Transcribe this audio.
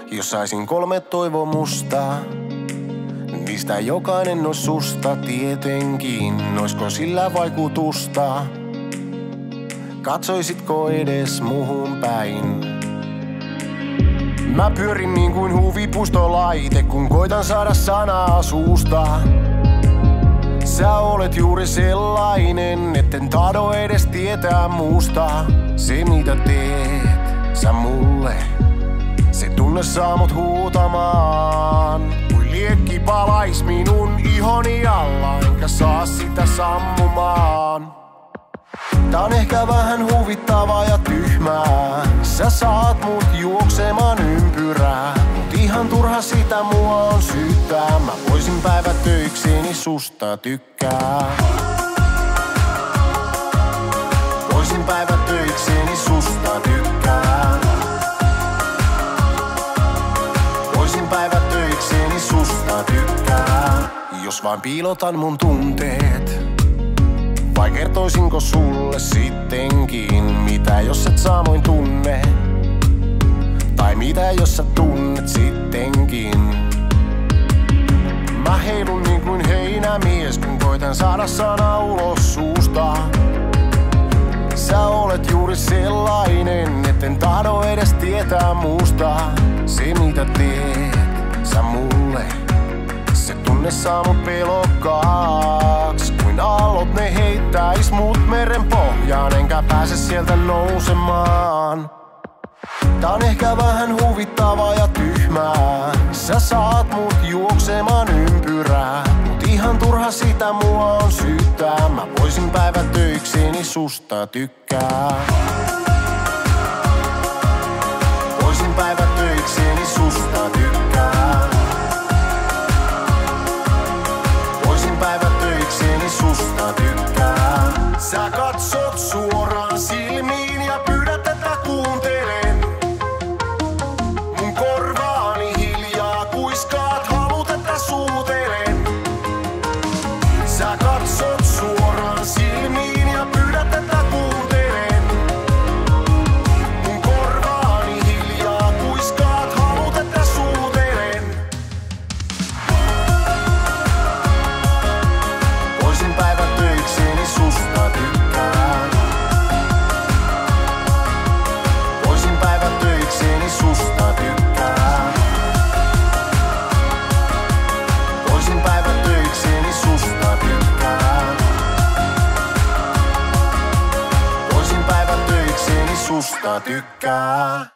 Jos saisin 3 toivomusta, niistä jokainen ois susta tietenkin. Oisko sillä vaikutusta? Katsoisitko edes muhun päin? Mä pyörin niin kuin huvipuistolaite, kun koitan saada sanaa suusta. Sä olet juuri sellainen, etten tahdo edes tietää muusta. Se mitä teet sä mulle, se tunne saa mut huutamaan. Kuin liekki palais minun ihoni alla, enkä saa sitä sammumaan. Tää on ehkä vähän huvittavaa ja tyhmää. Sä saat mut juoksemaan ympyrää, mut ihan turha sitä mua on syyttää. Mä voisin päivätöikseni susta tykkää. Voisin päivätöikseni susta tykkää. Voisin päivätöikseni susta tykkää. Jos vain piilotan mun tunteet, vai kertoisinko sulle sittenkin? Mitä jos et samoin tunne? Tai mitä jos sä tunnet sittenkin? Mä heilun niin kuin heinämies, kun koitan saada sana ulos suusta. Sä olet juuri sellainen, etten tahdo edes tietää muusta. Se mitä teet sä mulle, se tunne saa mut pelokkaaks. Kuin aallot ne heittäis mut meren pohjaan, enkä pääse sieltä nousemaan. Tää on ehkä vähän huvittavaa ja tyhmää. Sä saat mut juoksemaan ympyrää, mut ihan turha sitä mua on syyttää. Mä voisin päivätöikseni susta tykkää. Voisin päivätöikseni susta tykkää. Voisin päivätöikseni susta tykkää. Sä katsot suoraan silmiin ja pyydät, että kuuntelen. Mun korvaani hiljaa kuiskaat, haluut, että suutelen. Sä katsot suoraan silmiin ja pyydät, että kuuntelen. Mun korvaani hiljaa kuiskaat, haluut, että suutelen. Voisin päivätöikseni susta tykkää. Voisin päivätöikseni susta tykkää. Voisin päivätöikseni susta tykkää. Voisin päivätöikseni susta tykkää.